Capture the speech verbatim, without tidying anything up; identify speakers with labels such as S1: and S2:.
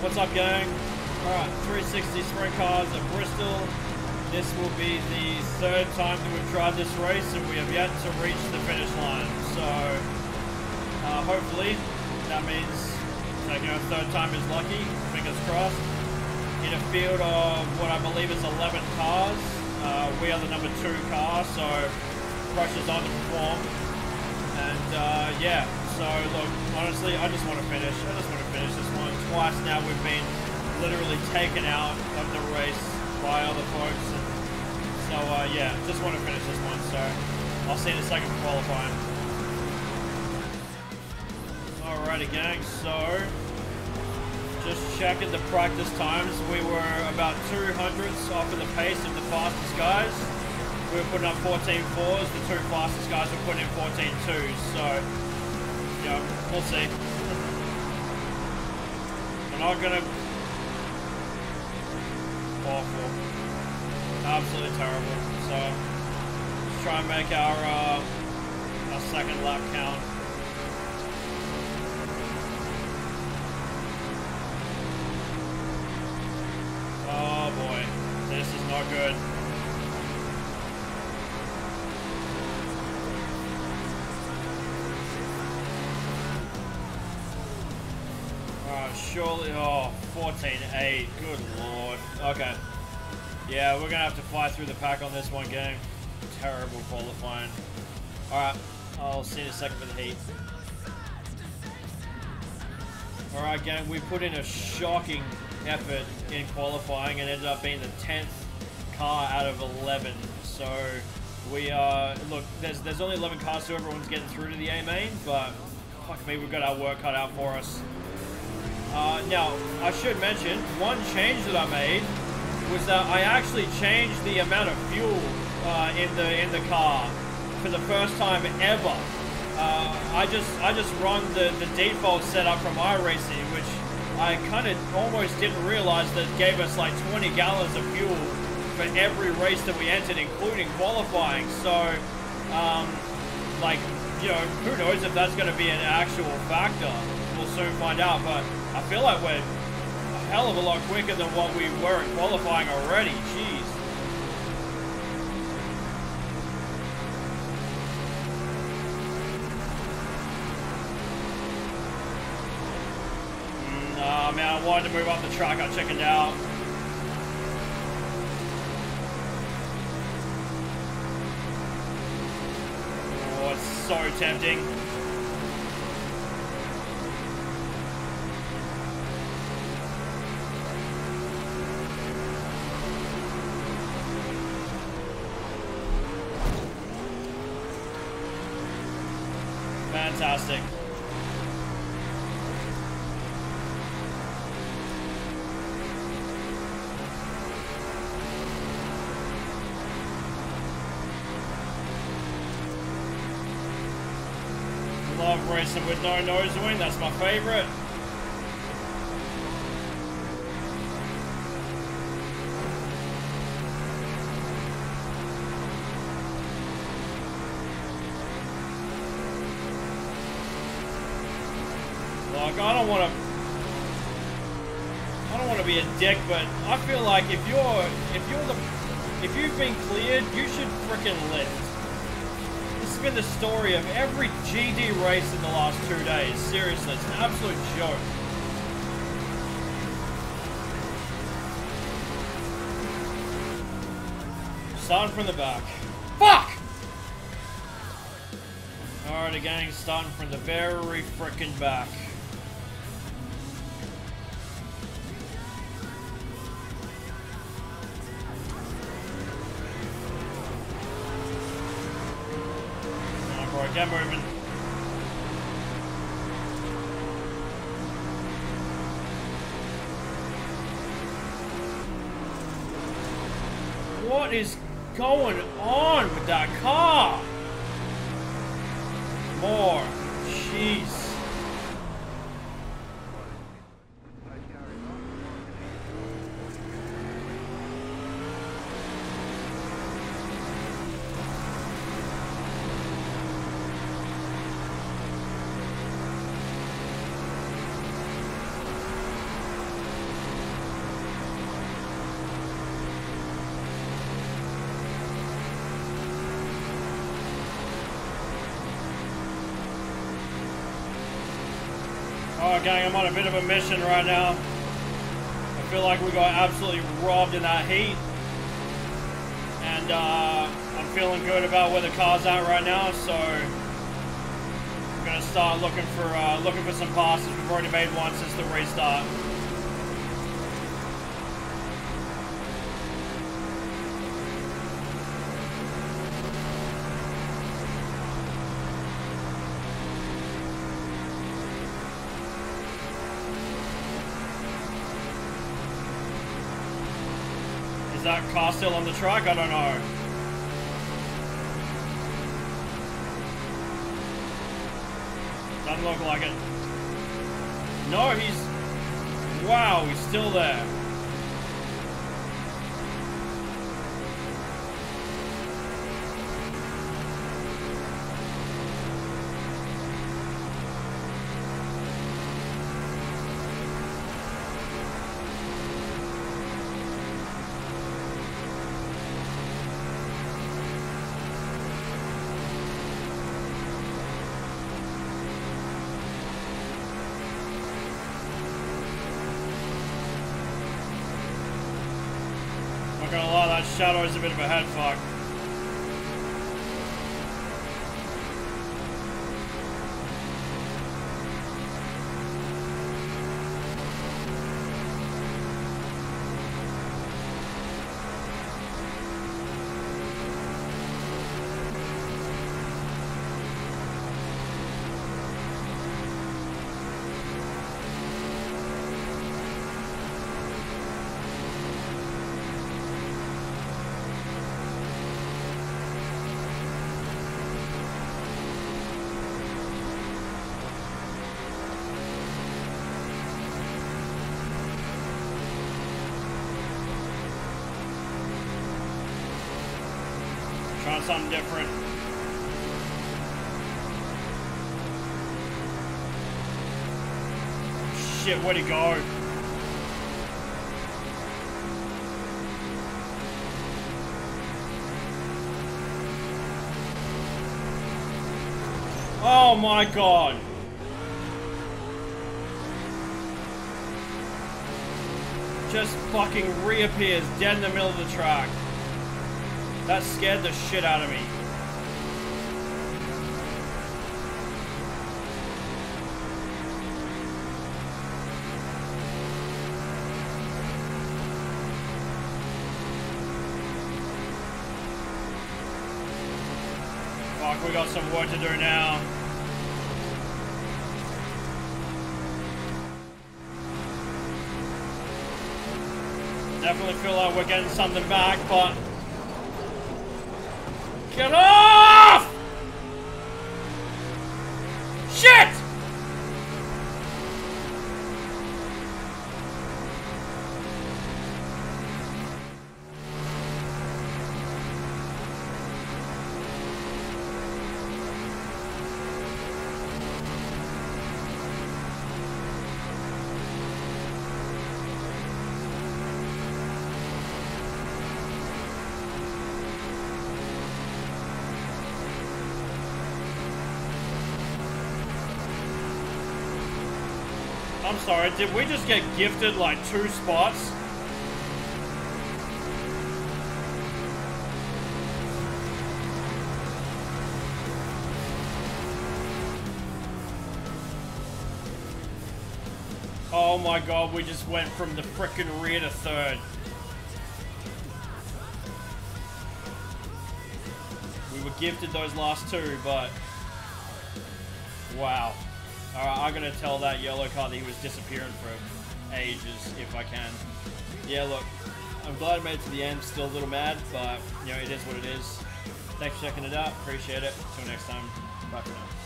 S1: What's up, gang? Alright, three sixty Sprintcars at Bristol. This will be the third time that we've tried this race and we have yet to reach the finish line. So, uh, hopefully, that means taking our third time is lucky, fingers crossed. In a field of what I believe is eleven cars, uh, we are the number two car, so pressure's on to perform. And uh, yeah, so look, honestly, I just want to finish. I just want to finish this one. Twice now we've been literally taken out of the race by other folks. And so uh, yeah, just want to finish this one. So I'll see you in a second for qualifying. Alrighty, gang. So just checking the practice times. We were about two hundredths off of the pace of the fastest guys. We were putting up fourteen fours. The two fastest guys were putting in fourteen twos. So yeah, we'll see. We're not gonna. Awful. Absolutely terrible. So let's try and make our uh, our second lap count. Oh boy, this is not good. Surely, oh, fourteen eight, good lord. Okay. Yeah, we're gonna have to fight through the pack on this one, gang. Terrible qualifying. Alright, I'll see you in a second for the heat. Alright, gang, we put in a shocking effort in qualifying and ended up being the tenth car out of eleven. So, we, uh, look, there's, there's only eleven cars, so everyone's getting through to the A main, but fuck me, we've got our work cut out for us. Uh, now, I should mention, one change that I made was that I actually changed the amount of fuel uh, in the in the car for the first time ever. Uh, I just I just run the, the default setup from iRacing, which I kind of almost didn't realize that gave us like twenty gallons of fuel for every race that we entered, including qualifying. So, um, like, you know, who knows if that's going to be an actual factor. We'll soon find out, but I feel like we're a hell of a lot quicker than what we were in qualifying already. Jeez. Nah, man, I wanted to move up the track. I chickened out. Oh, it's so tempting. Fantastic. Love racing with no nose wing, that's my favorite. Like, I don't want to, I don't want to be a dick, but I feel like if you're, if you're the, if you've been cleared, you should frickin' lift. This has been the story of every G D race in the last two days. Seriously, it's an absolute joke. Starting from the back. Fuck! Alright, gang, starting from the very frickin' back. Get moving. What is going on with that car? More. Jeez. Oh, gang, I'm on a bit of a mission right now. I feel like we got absolutely robbed in that heat. And uh, I'm feeling good about where the car's at right now, so I'm gonna start looking for uh, looking for some passes. We've already made one since the restart. Is that car still on the track? I don't know. Doesn't look like it. No, he's... Wow, he's still there. Not gonna lie, that shadow is a bit of a head fuck. Trying something different. Shit, where'd he go? Oh my god. Just fucking reappears dead in the middle of the track. That scared the shit out of me. Fuck, we got some work to do now. Definitely feel like we're getting something back, but... Get off! Shit! I'm sorry, did we just get gifted like two spots? Oh my god, we just went from the frickin' rear to third. We were gifted those last two, but... Wow. Alright, I'm gonna tell that yellow car that he was disappearing for ages, if I can. Yeah, look, I'm glad I made it to the end. Still a little mad, but, you know, it is what it is. Thanks for checking it out. Appreciate it. Until next time. Bye for now.